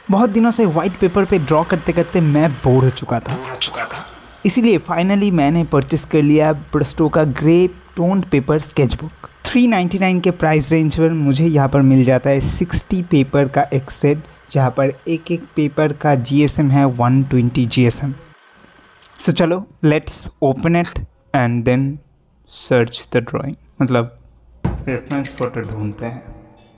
बहुत दिनों से वाइट पेपर पे ड्रॉ करते करते मैं बोर हो चुका था। इसीलिए फाइनली मैंने परचेस कर लिया ब्रिस्टो का ग्रे टोन्ड पेपर स्केचबुक। 399 के प्राइस रेंज पर मुझे यहाँ पर मिल जाता है 60 पेपर का एक सेट, जहाँ पर एक एक पेपर का GSM है 120 GSM। सो चलो let's open it and then search the drawing, मतलब रेफरेंस फोटो ढूंढते हैं।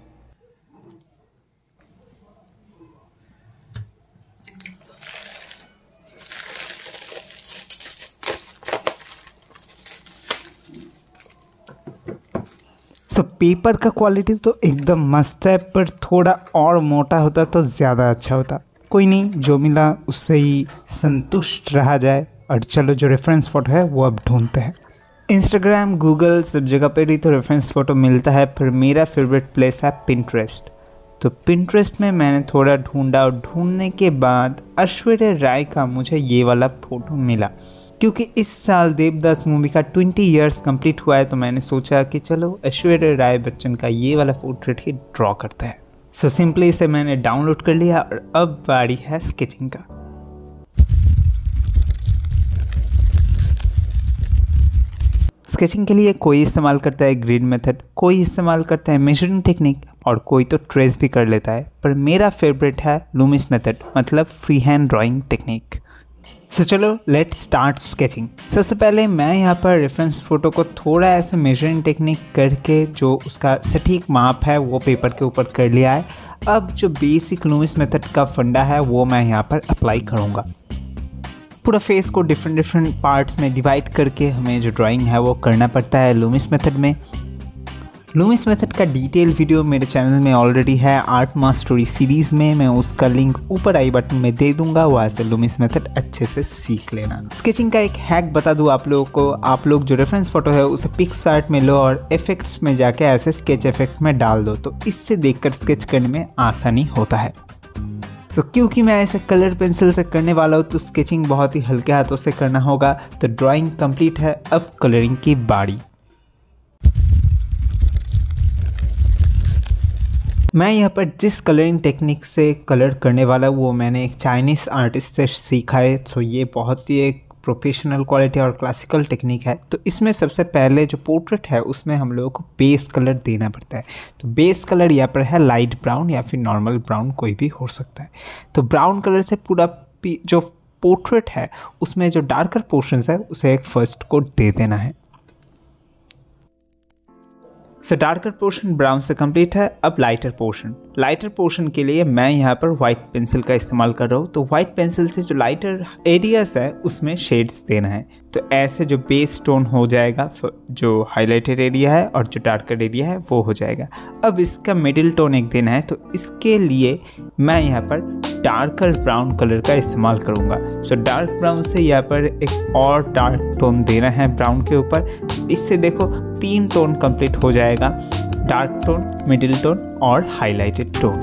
पेपर का क्वालिटी तो एकदम मस्त है, पर थोड़ा और मोटा होता तो ज़्यादा अच्छा होता। कोई नहीं, जो मिला उससे ही संतुष्ट रहा जाए। और चलो जो रेफरेंस फ़ोटो है वो अब ढूंढते हैं। इंस्टाग्राम, गूगल सब जगह पर ही तो रेफरेंस फ़ोटो मिलता है, फिर मेरा फेवरेट प्लेस है पिंटरेस्ट। तो पिंटरेस्ट में मैंने थोड़ा ढूंढा और ढूंढने के बाद ऐश्वर्या राय का मुझे ये वाला फ़ोटो मिला। क्योंकि इस साल देवदास मूवी का 20 इयर्स कंप्लीट हुआ है, तो मैंने सोचा कि चलो ऐश्वर्या राय बच्चन का ये वाला पोर्ट्रेट ही ड्रॉ करते हैं। सो सिंपली इसे मैंने डाउनलोड कर लिया और अब बारी है स्केचिंग का। स्केचिंग के लिए कोई इस्तेमाल करता है ग्रीड मेथड, कोई इस्तेमाल करता है मेजरिंग टेक्निक और कोई तो ट्रेस भी कर लेता है, पर मेरा फेवरेट है लूमिस मेथड, मतलब free hand drawing technique. So चलो लेट्स स्टार्ट स्केचिंग। सबसे पहले मैं यहाँ पर रेफरेंस फ़ोटो को थोड़ा ऐसे मेजरिंग टेक्निक करके जो उसका सटीक माप है वो पेपर के ऊपर कर लिया है। अब जो बेसिक लूमिस मेथड का फंडा है वो मैं यहाँ पर अप्लाई करूँगा। पूरा फेस को डिफरेंट पार्ट्स में डिवाइड करके हमें जो ड्राइंग है वो करना पड़ता है लूमिस मेथड में। लूमिस मेथड का डिटेल वीडियो मेरे चैनल में ऑलरेडी है आर्ट मास्टरी सीरीज़ में, मैं उसका लिंक ऊपर आई बटन में दे दूंगा, वहाँ से लूमिस मेथड अच्छे से सीख लेना। स्केचिंग का एक हैक बता दूँ आप लोगों को, आप लोग जो रेफरेंस फोटो है उसे पिक्सआर्ट में लो और इफेक्ट्स में जाके ऐसे स्केच इफेक्ट में डाल दो, तो इससे देखकर स्केच करने में आसानी होता है। तो क्योंकि मैं ऐसे कलर पेंसिल से करने वाला हूँ तो स्केचिंग बहुत ही हल्के हाथों से करना होगा। तो ड्राइंग कंप्लीट है, अब कलरिंग की बारी। मैं यहाँ पर जिस कलरिंग टेक्निक से कलर करने वाला हूँ वो मैंने एक चाइनीज़ आर्टिस्ट से सीखा है। तो ये बहुत ही एक प्रोफेशनल क्वालिटी और क्लासिकल टेक्निक है। तो इसमें सबसे पहले जो पोर्ट्रेट है उसमें हम लोगों को बेस कलर देना पड़ता है। तो बेस कलर यहाँ पर है लाइट ब्राउन या फिर नॉर्मल ब्राउन, कोई भी हो सकता है। तो ब्राउन कलर से पूरा जो पोर्ट्रेट है उसमें जो डार्कर पोर्शंस है उसे एक फर्स्ट कोट दे देना है। सो डार्कर पोर्शन ब्राउन से कंप्लीट है। अब लाइटर पोर्शन के लिए मैं यहाँ पर वाइट पेंसिल का इस्तेमाल कर रहा हूँ। तो वाइट पेंसिल से जो लाइटर एरियाज है उसमें शेड्स देना है। तो ऐसे जो बेस टोन हो जाएगा, जो हाईलाइटेड एरिया है और जो डार्कर एरिया है वो हो जाएगा। अब इसका मिडिल टोन एक देना है, तो इसके लिए मैं यहाँ पर डार्कर ब्राउन कलर का इस्तेमाल करूँगा। सो डार्क ब्राउन से यहाँ पर एक और डार्क टोन देना है ब्राउन के ऊपर। इससे देखो 3 टोन कंप्लीट हो जाएगा, डार्क टोन, मिडिल टोन और हाईलाइटेड टोन।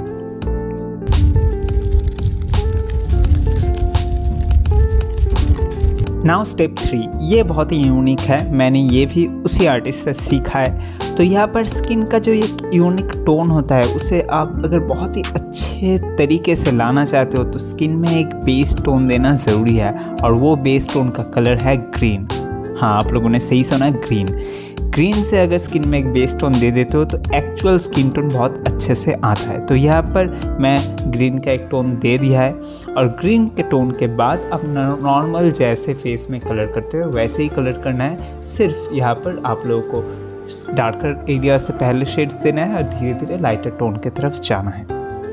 नाउ स्टेप 3, ये बहुत ही यूनिक है, मैंने ये भी उसी आर्टिस्ट से सीखा है। तो यहाँ पर स्किन का जो एक यूनिक टोन होता है उसे आप अगर बहुत ही अच्छे तरीके से लाना चाहते हो तो स्किन में एक बेस टोन देना ज़रूरी है, और वो बेस टोन का कलर है ग्रीन। हाँ, आप लोगों ने सही सुना, ग्रीन से अगर स्किन में एक बेस टोन दे देते हो तो एक्चुअल स्किन टोन बहुत अच्छे से आता है। तो यहाँ पर मैं ग्रीन का एक टोन दे दिया है, और ग्रीन के टोन के बाद अब नॉर्मल जैसे फेस में कलर करते हो वैसे ही कलर करना है। सिर्फ यहाँ पर आप लोगों को डार्कर एरिया से पहले शेड्स देना है और धीरे धीरे लाइटर टोन की तरफ जाना है।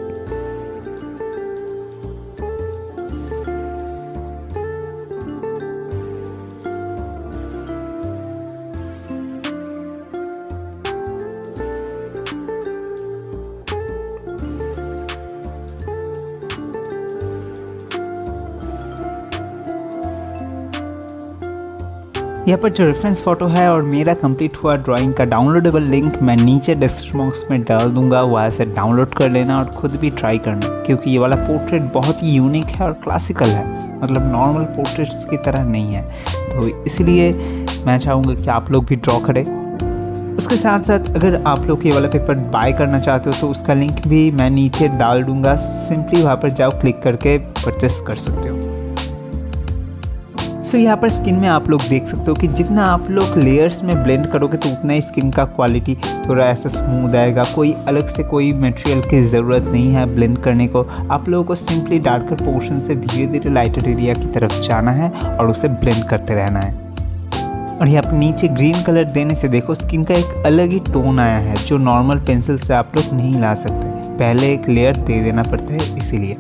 यहाँ पर जो रेफरेंस फ़ोटो है और मेरा कंप्लीट हुआ ड्राइंग का डाउनलोडेबल लिंक मैं नीचे डिस्क्रिप्शन बॉक्स में डाल दूंगा, वहाँ से डाउनलोड कर लेना और ख़ुद भी ट्राई करना, क्योंकि ये वाला पोर्ट्रेट बहुत ही यूनिक है और क्लासिकल है, मतलब नॉर्मल पोर्ट्रेट्स की तरह नहीं है। तो इसलिए मैं चाहूँगा कि आप लोग भी ड्रॉ करें। उसके साथ साथ अगर आप लोग ये वाला पेपर बाय करना चाहते हो तो उसका लिंक भी मैं नीचे डाल दूंगा, सिंपली वहाँ पर जाओ, क्लिक करके परचेस कर सकते हो। सो यहाँ पर स्किन में आप लोग देख सकते हो कि जितना आप लोग लेयर्स में ब्लेंड करोगे तो उतना ही स्किन का क्वालिटी थोड़ा ऐसा स्मूथ आएगा। कोई अलग से कोई मटेरियल की ज़रूरत नहीं है ब्लेंड करने को। आप लोगों को सिंपली डार्कर पोर्शन से धीरे धीरे लाइटर एरिया की तरफ जाना है और उसे ब्लेंड करते रहना है। और यहाँ पर नीचे ग्रीन कलर देने से देखो स्किन का एक अलग ही टोन आया है जो नॉर्मल पेंसिल से आप लोग नहीं ला सकते, पहले एक लेयर दे देना पड़ता है। इसीलिए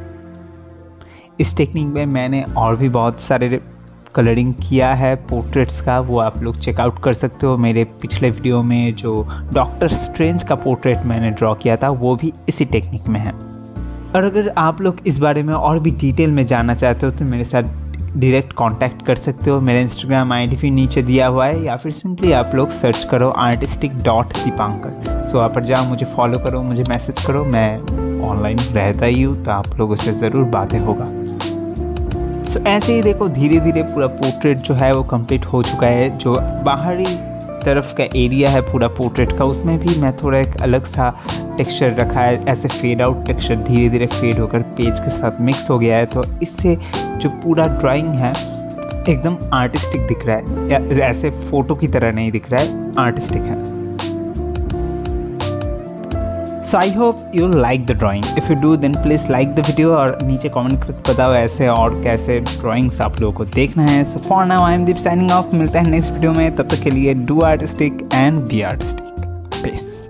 इस टेक्निक में मैंने और भी बहुत सारे कलरिंग किया है पोर्ट्रेट्स का, वो आप लोग चेकआउट कर सकते हो। मेरे पिछले वीडियो में जो डॉक्टर स्ट्रेंज का पोर्ट्रेट मैंने ड्रॉ किया था वो भी इसी टेक्निक में है। और अगर आप लोग इस बारे में और भी डिटेल में जानना चाहते हो तो मेरे साथ डायरेक्ट कांटेक्ट कर सकते हो। मेरा इंस्टाग्राम आईडी भी नीचे दिया हुआ है, या फिर सिंपली आप लोग सर्च करो artistic.dipankar। सो वहाँ पर जाओ, मुझे फॉलो करो, मुझे मैसेज करो, मैं ऑनलाइन रहता ही हूँ तो आप लोगों से ज़रूर बातें होगा। सो ऐसे ही देखो धीरे धीरे पूरा पोर्ट्रेट जो है वो कंप्लीट हो चुका है। जो बाहरी तरफ का एरिया है पूरा पोर्ट्रेट का, उसमें भी मैं थोड़ा एक अलग सा टेक्सचर रखा है, ऐसे फेड आउट टेक्सचर धीरे धीरे फेड होकर पेज के साथ मिक्स हो गया है। तो इससे जो पूरा ड्राइंग है एकदम आर्टिस्टिक दिख रहा है, या ऐसे फोटो की तरह नहीं दिख रहा है, आर्टिस्टिक है। So I hope you like the drawing. If you do then please like the video और नीचे कमेंट करके बताओ ऐसे और कैसे ड्राइंग्स आप लोगों को देखना है। So for now I am Deep signing off. मिलता है नेक्स्ट वीडियो में, तब तक के लिए do artistic and be artistic. Piece.